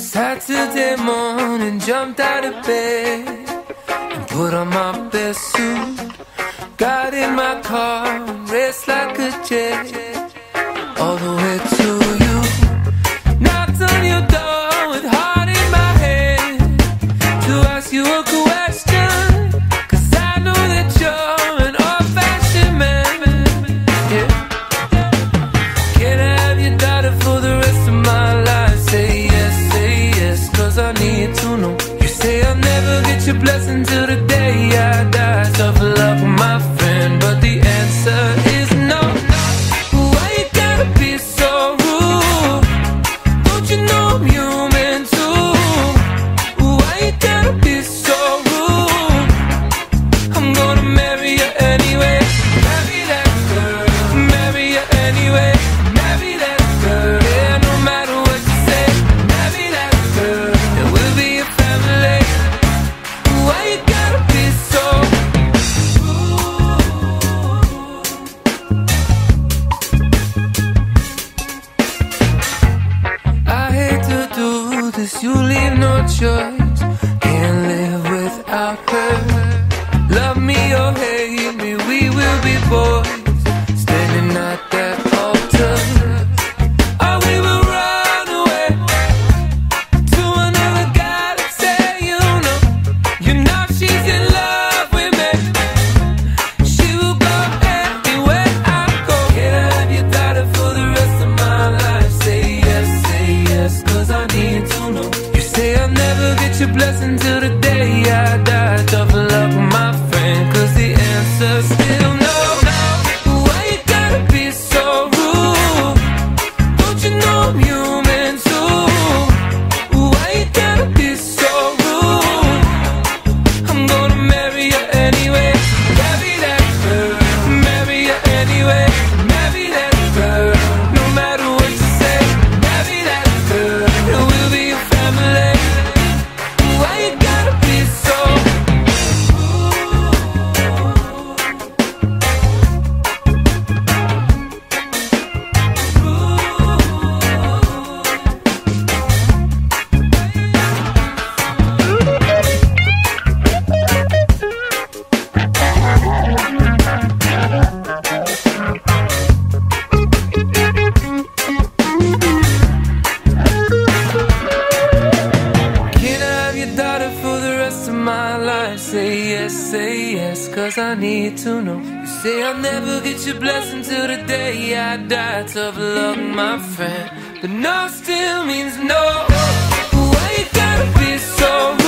Saturday morning, jumped out of bed and put on my best suit. Got in my car and raced like a jet all the way to you. Knocked on your door with heart in my head to ask you a question, 'cause I know that you're an old-fashioned man. Yeah. Can I have your daughter for the rest of my life? Say yes, 'cause I need to know. You say I'll never get your blessing till the day I die. Tough luck, my friend, but the answer is no. Why you gotta be so rude? Don't you know I'm human too? Why you gotta be so rude? I'm gonna marry you anyway. Marry that girl, marry you anyway. Marry that girl, yeah, no matter what you say. Marry that girl, and we'll be a family. Why you gotta be so rude? I hate to do this, you leave no choice. Can't live without her. Love me or hate me, we will be boys standing at that altar. Or we will run away to another guy that say you know she's in love with me. She will go anywhere I go. Can I have your daughter for the rest of my life? Say yes, 'cause I need to know. You say I'll never get your blessing till the day I die. Tough luck, my friend, 'cause the answer's still no. Why you gotta be so rude? Don't you know I'm human too? Why you gotta be so rude? I'm gonna marry you anyway. Marry that girl, marry you anyway. Marry that girl, no matter what you say. Marry that girl, and we'll be a family. Why you gotta be so Can I have your daughter for the rest of my life? Say yes, 'cause I need to know. You say I'll never get your blessing till the day I die. Tough luck, my friend, but no still means no. Why you gotta be so rude?